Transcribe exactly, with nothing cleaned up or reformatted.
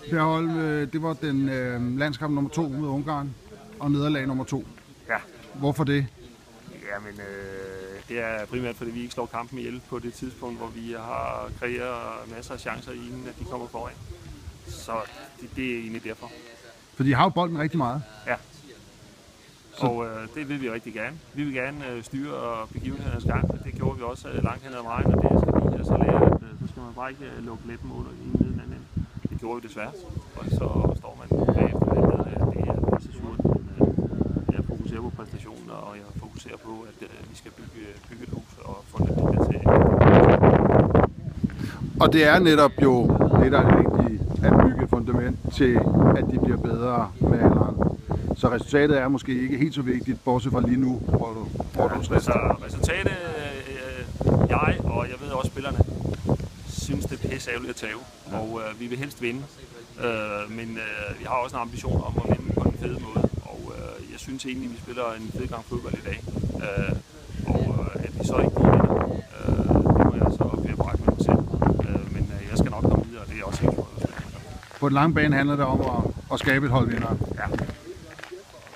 Per Holm, det var den øh, landskamp nummer to med Ungarn og nederlag nummer to. Ja. Hvorfor det? Jamen, øh, det er primært, fordi vi ikke slår kampen ihjel på det tidspunkt, hvor vi har kreeret masser af chancer, inden at de kommer foran. Så det, det er egentlig derfor. For de har jo bolden rigtig meget. Ja. Og øh, det vil vi rigtig gerne. Vi vil gerne øh, styre begivenhedernes gang. Det gjorde vi også øh, langt hen ad vejen, og det skal vi altså lære, at øh, så skal man bare ikke øh, lukke læben under den ene den anden. Det gjorde vi desværre. Og så står man bagefter med, at det er pisse surt. Men øh, jeg fokuserer på præstationen, og jeg fokuserer på, at øh, vi skal bygge, bygge et hus og få det til. Og det er netop jo det, der er det vigtige, at bygge et fundament til, at de bliver bedre med alderen. Så resultatet er måske ikke helt så vigtigt, bortset fra lige nu, hvor du får ja, altså, resultatet, øh, jeg og jeg ved også spillerne, synes det er pisse ærgerligt at tabe, ja. Og øh, vi vil helst vinde. Øh, men øh, vi har også en ambition om at vinde på en fed måde, og øh, jeg synes egentlig, at vi spiller en fed gang fodbold i dag. Øh, og øh, at vi så ikke lige vinder, øh, det må jeg så blive brække med mig selv. Øh, men øh, jeg skal nok komme videre, og det er også helt godt. På den lange bane handler det om at, at skabe et hold vinder. Ja.